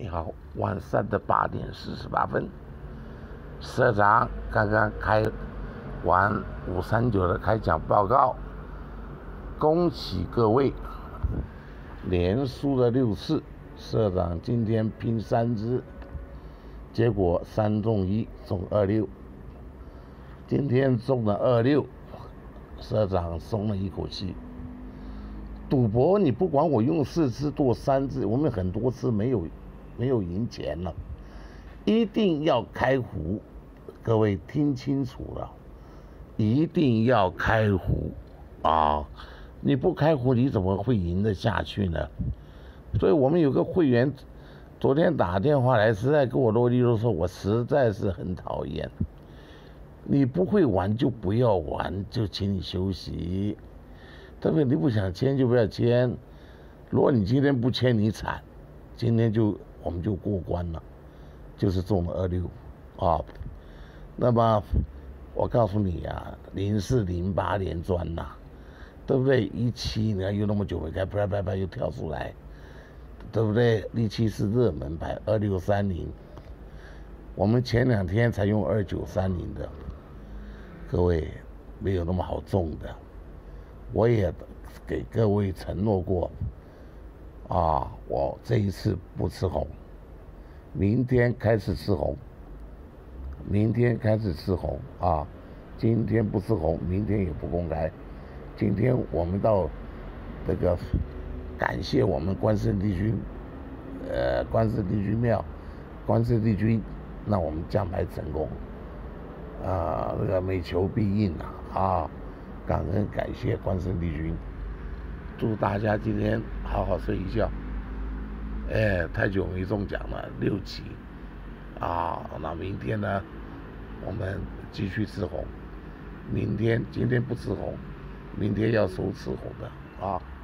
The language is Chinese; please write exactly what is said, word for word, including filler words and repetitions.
你好，晚上的八点四十八分，社长刚刚开完五三九的开讲报告，恭喜各位，连输了六次，社长今天拼三支，结果三中一，中二六，今天中了二六，社长松了一口气。赌博你不管我用四支做三支，我们很多次没有没有赢钱了，一定要开胡，各位听清楚了，一定要开胡啊！你不开胡你怎么会赢得下去呢？所以我们有个会员昨天打电话来，实在跟我啰里啰嗦，我实在是很讨厌。你不会玩就不要玩，就请你休息。特别你不想签就不要签，如果你今天不签你惨，今天就我们就过关了，就是中了二六啊。那么我告诉你啊，零四零八连庄呐，对不对？一七你看又那么久没开，啪啪啪又跳出来，对不对？一七是热门牌，二六三零，我们前两天才用二九三零的，各位没有那么好中的。我也给各位承诺过，啊，我这一次不吃红，明天开始吃红，明天开始吃红啊，今天不吃红，明天也不公开。今天我们到这个感谢我们关圣帝君，呃，关圣帝君庙，关圣帝君让我们降牌成功，啊，那个每求必应啊，啊。感恩感谢关圣帝君，祝大家今天好好睡一觉。哎，太久没中奖了，六期啊！那明天呢，我们继续吃红。明天今天不吃红，明天要收吃红的啊。